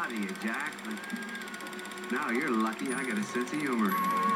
lot of you, Jack, but now you're lucky I got a sense of humor.